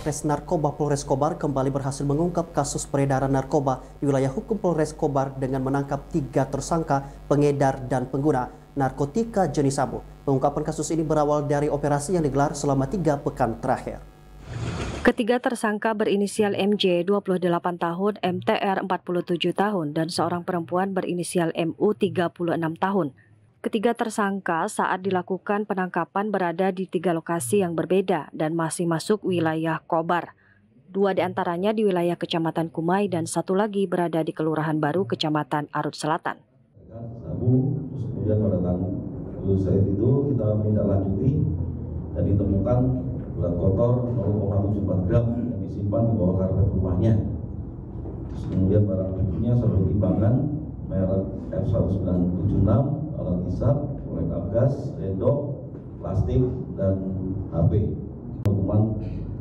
Satres Narkoba Polres Kobar kembali berhasil mengungkap kasus peredaran narkoba di wilayah hukum Polres Kobar dengan menangkap 3 tersangka pengedar dan pengguna narkotika jenis sabu. Pengungkapan kasus ini berawal dari operasi yang digelar selama 3 pekan terakhir. Ketiga tersangka berinisial MJ 28 tahun, MTR 47 tahun, dan seorang perempuan berinisial MU 36 tahun. Ketiga tersangka saat dilakukan penangkapan berada di 3 lokasi yang berbeda dan masih masuk wilayah Kobar. 2 diantaranya di wilayah Kecamatan Kumai dan 1 lagi berada di Kelurahan Baru, Kecamatan Arut Selatan. Sabu, terus kemudian pada tanggal saat itu kita menindaklanjuti dan ditemukan berat kotor 0,74 gram yang disimpan di bawah karpet rumahnya. Terus kemudian barang buktinya seluruh timbangan merek F1976, alat hisap, korek gas, sendok, plastik, dan HP. Hukuman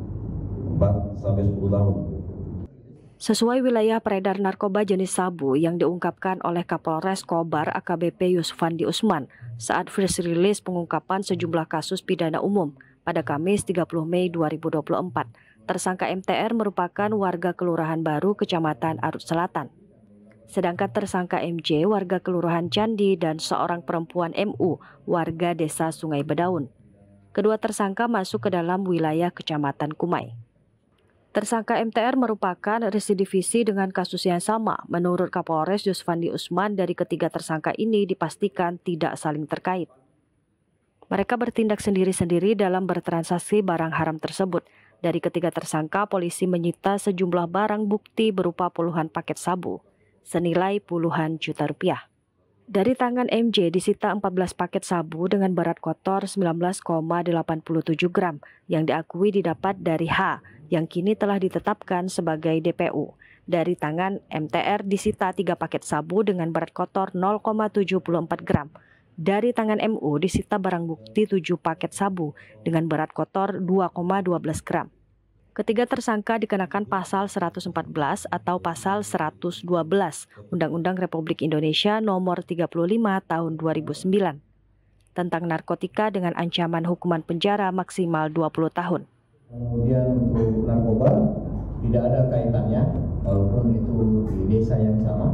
4-10 tahun. Sesuai wilayah peredar narkoba jenis sabu yang diungkapkan oleh Kapolres Kobar AKBP Yusfandi Usman saat press release pengungkapan sejumlah kasus pidana umum pada Kamis 30 Mei 2024. Tersangka MTR merupakan warga Kelurahan Baru, Kecamatan Arut Selatan. Sedangkan tersangka MJ warga Kelurahan Candi dan seorang perempuan MU warga Desa Sungai Bedaun. Kedua tersangka masuk ke dalam wilayah Kecamatan Kumai. Tersangka MTR merupakan residivisi dengan kasus yang sama. Menurut Kapolres Yusfandi Usman, dari ketiga tersangka ini dipastikan tidak saling terkait. Mereka bertindak sendiri-sendiri dalam bertransaksi barang haram tersebut. Dari ketiga tersangka, polisi menyita sejumlah barang bukti berupa puluhan paket sabu, senilai puluhan juta rupiah. Dari tangan MJ disita 14 paket sabu dengan berat kotor 19,87 gram yang diakui didapat dari H yang kini telah ditetapkan sebagai DPU. Dari tangan MTR disita 3 paket sabu dengan berat kotor 0,74 gram. Dari tangan MU disita barang bukti 7 paket sabu dengan berat kotor 2,12 gram. Ketiga tersangka dikenakan pasal 114 atau pasal 112 Undang-Undang Republik Indonesia Nomor 35 Tahun 2009 tentang narkotika dengan ancaman hukuman penjara maksimal 20 tahun. Kemudian untuk narkoba tidak ada kaitannya, walaupun itu di desa yang sama,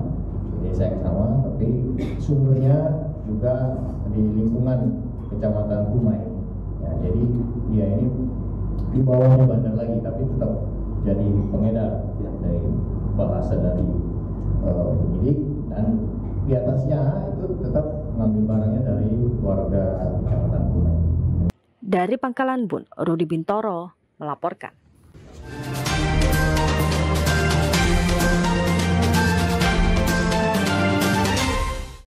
tapi sumbernya juga di lingkungan Kecamatan Kumai. Ya, jadi dia ini di bawahnya bandar lagi, tapi tetap jadi pengedar ya, dari bahasa dari penyidik, dan di atasnya itu tetap mengambil barangnya dari warga Kecamatan Kumai. Dari Pangkalan Bun, Rudi Bintoro melaporkan.